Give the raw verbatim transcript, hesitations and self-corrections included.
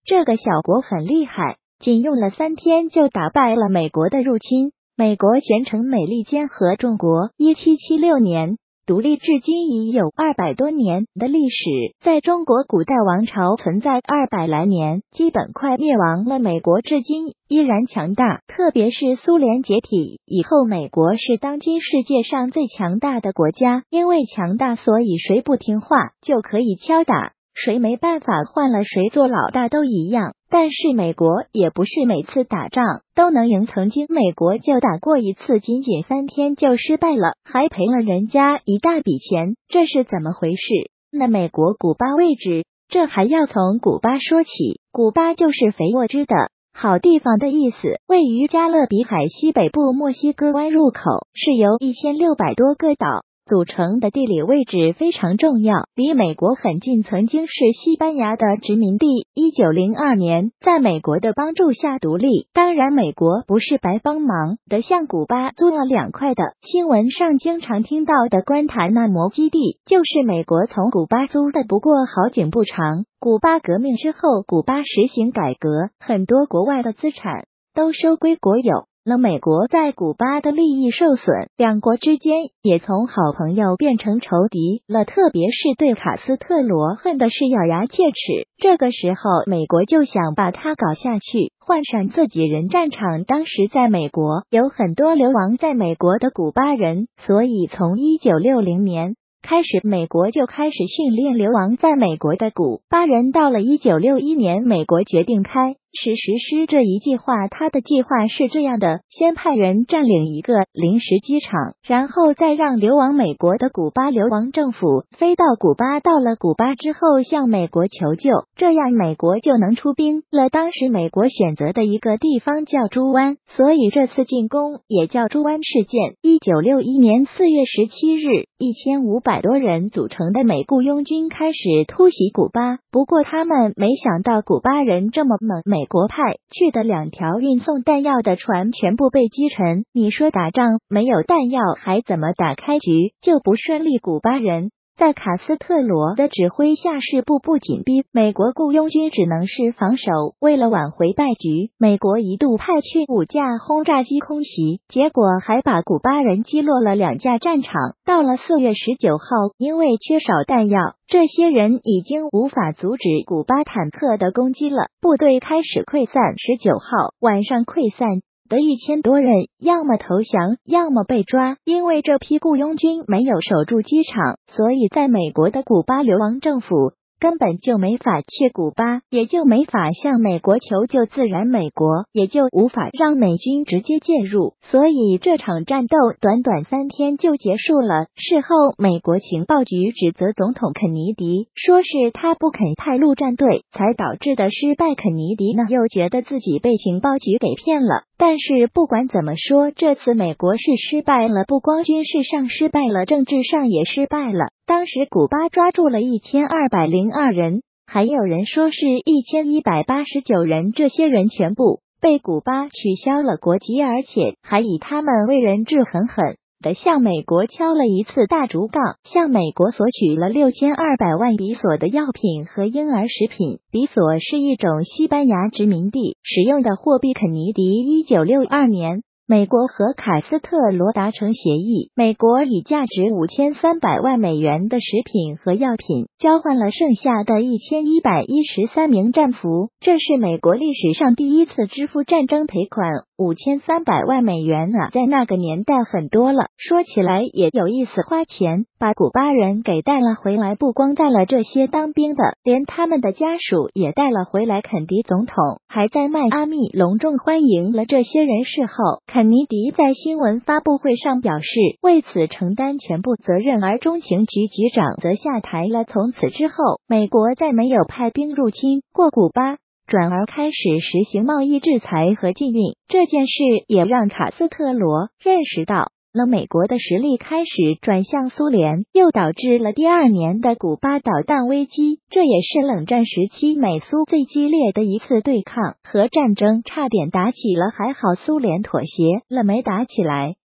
这个小国很厉害，仅用了三天就打败了美国的入侵。美国宣称美利坚合众国一七七六年独立至今已有二百多年的历史，在中国古代王朝存在二百来年，基本快灭亡了。美国至今依然强大，特别是苏联解体以后，美国是当今世界上最强大的国家。因为强大，所以谁不听话就可以敲打，谁没办法换了谁做老大都一样。但是美国也不是每次打仗都能赢，曾经美国就打过一次，仅仅三天就失败了，还赔了人家一大笔钱，这是怎么回事？那美国古巴位置，这还要从古巴说起。古巴就是肥沃之的好地方的意思，位于加勒比海西北部墨西哥湾入口，是由一千六百多个岛组成的，地理位置非常重要，离美国很近，曾经是西班牙的殖民地。一九零二年，在美国的帮助下独立，当然美国不是白帮忙的，向古巴租了两块的。新闻上经常听到的关塔那摩基地，就是美国从古巴租的。不过好景不长，古巴革命之后，古巴实行改革，很多国外的资产都收归国有了，美国在古巴的利益受损，两国之间也从好朋友变成仇敌了，特别是对卡斯特罗恨的是咬牙切齿。这个时候美国就想把他搞下去，换上自己人。战场当时在美国有很多流亡在美国的古巴人，所以从一九六零年开始，美国就开始训练流亡在美国的古巴人。到了一九六一年，美国决定开始实施这一计划。他的计划是这样的：先派人占领一个临时机场，然后再让流亡美国的古巴流亡政府飞到古巴，到了古巴之后向美国求救，这样美国就能出兵了。当时美国选择的一个地方叫猪湾，所以这次进攻也叫猪湾事件。一九六一年四月十七日，一千五百多人组成的美雇佣军开始突袭古巴，不过他们没想到古巴人这么猛，美国派去的两条运送弹药的船全部被击沉。你说打仗没有弹药还怎么打开局？就不顺利。古巴人在卡斯特罗的指挥下是步步紧逼，美国雇佣军只能是防守。为了挽回败局，美国一度派去五架轰炸机空袭，结果还把古巴人击落了两架战场。到了四月十九号，因为缺少弹药，这些人已经无法阻止古巴坦克的攻击了，部队开始溃散。十九号晚上溃散的一千多人要么投降，要么被抓。因为这批雇佣军没有守住机场，所以在美国的古巴流亡政府根本就没法去古巴，也就没法向美国求救，自然美国也就无法让美军直接介入，所以这场战斗短短三天就结束了。事后美国情报局指责总统肯尼迪，说是他不肯派陆战队才导致的失败。肯尼迪呢又觉得自己被情报局给骗了。但是不管怎么说，这次美国是失败了，不光军事上失败了，政治上也失败了。当时古巴抓住了一千二百零二人，还有人说是一千一百八十九人，这些人全部被古巴取消了国籍，而且还以他们为人质狠狠的向美国敲了一次大竹杠，向美国索取了六千二百万比索的药品和婴儿食品。比索是一种西班牙殖民地使用的货币。肯尼迪一九六二年美国和卡斯特罗达成协议，美国以价值五千三百万美元的食品和药品交换了剩下的一千一百一十三名战俘，这是美国历史上第一次支付战争赔款。五千三百万美元啊，在那个年代很多了。说起来也有意思，花钱把古巴人给带了回来，不光带了这些当兵的，连他们的家属也带了回来。肯迪总统还在迈阿密隆重欢迎了这些人。事后肯尼迪在新闻发布会上表示，为此承担全部责任，而中情局局长则下台了。从此之后，美国再没有派兵入侵过古巴，转而开始实行贸易制裁和禁运。这件事也让卡斯特罗认识到了美国的实力开始转向苏联，又导致了第二年的古巴导弹危机。这也是冷战时期美苏最激烈的一次对抗和战争，差点打起了，还好苏联妥协了，没打起来。